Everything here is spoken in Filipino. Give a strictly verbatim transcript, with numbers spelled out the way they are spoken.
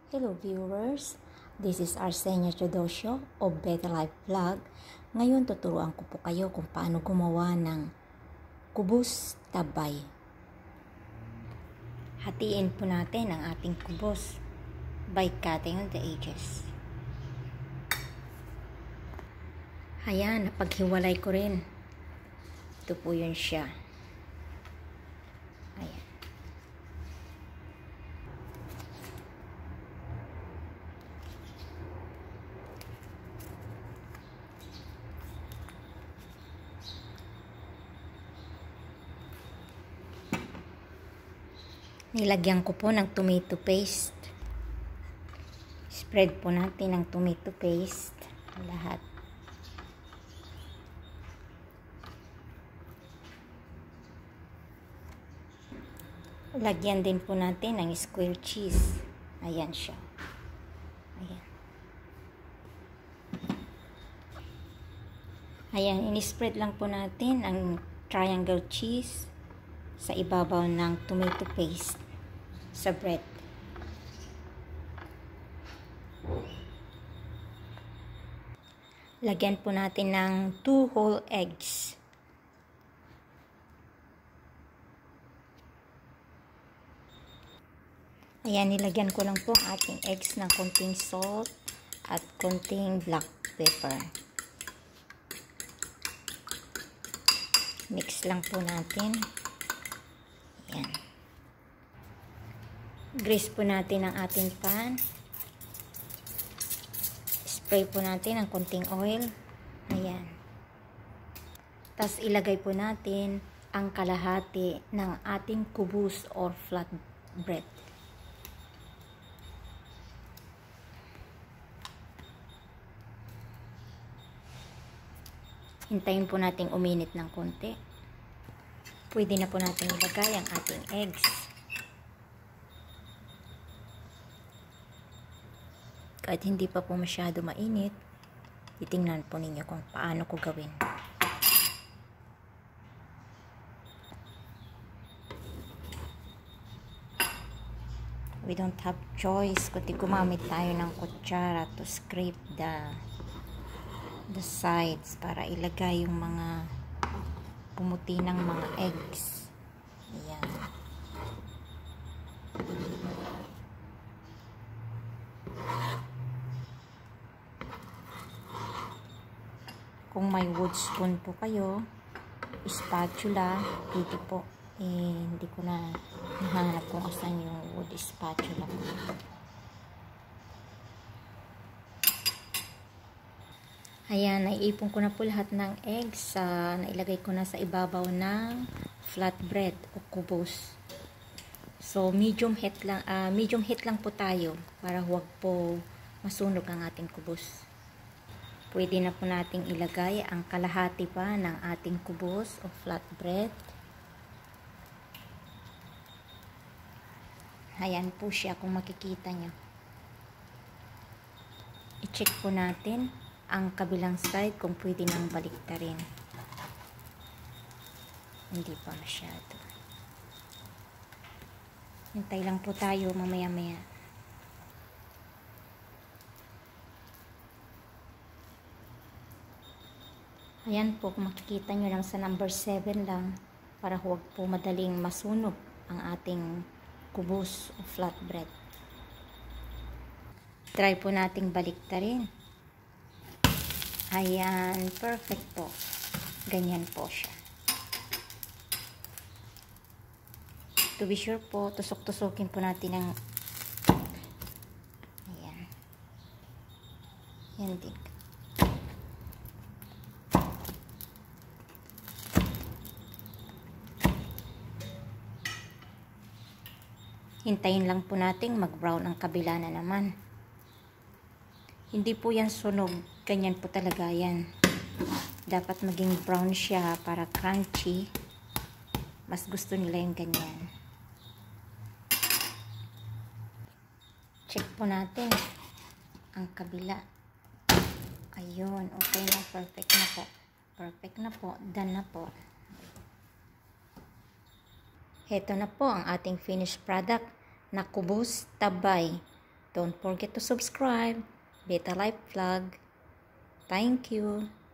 Hello viewers, this is Arsenia Teodosio of Better Life Vlog. Ngayon tuturuan ko po kayo kung paano gumawa ng kubos tabay. Hatiin po natin ang ating kubos by cutting on the edges. Ayan, napaghiwalay ko rin. Ito po yun siya. Ayan. Nilagyan ko po ng tomato paste. Spread po natin ng tomato paste lahat. Lagyan din po natin ng square cheese. Ayan siya. Ayan. Ayan, in-spread lang po natin ang triangle cheese sa ibabaw ng tomato paste sa bread. Lagyan po natin ng two whole eggs. Ayan, nilagyan ko lang po ang ating eggs ng konting salt at konting black pepper. Mix lang po natin. Ayan. Grease po natin ang ating pan. Spray po natin ang konting oil. Ayan. Tapos ilagay po natin ang kalahati ng ating kubos or flat bread. Hintayin po natin uminit ng konti. Pwede na po natin ilagay ang ating eggs. Kahit hindi pa po masyado mainit, titingnan po ninyo kung paano ko gawin. We don't have choice kundi gumamit tayo ng kutsara to scrape the the sides para ilagay yung mga pumuti ng mga eggs. Ayan. Kung may wood spoon po kayo, spatula, pwede po. Eh, hindi ko na nahanap kung asan yung wood spatula po. Ayan, naiipon ko na po lahat ng eggs. Uh, nailagay ko na sa ibabaw ng flatbread o kubos. So, medium heat lang, uh, medium heat lang po tayo para huwag po masunog ang ating kubos. Pwede na po nating ilagay ang kalahati pa ng ating kubos o flatbread. Ayan po siya kung makikita nyo. I-check po natin ang kabilang side kung pwede nang baliktarin. Hindi pa masyado. Hintay lang po tayo mamaya maya. Ayan po, kung makikita nyo lang sa number seven lang para huwag po madaling masunog ang ating kubos o flatbread. Try po nating baliktarin. Ayan, perfect po. Ganyan po siya. To be sure po, tusok-tusokin po natin ang ayan. Yan din. Hintayin lang po natin mag-brown ang kabila na naman. Hindi po yan sunog. Ganyan po talaga yan. Dapat maging brown siya para crunchy. Mas gusto nila yung ganyan. Check po natin ang kabila. Ayun. Okay na. Perfect na po. Perfect na po. Done na po. Heto na po ang ating finished product na kubos tabay. Don't forget to subscribe. Beta Life Vlog. Thank you.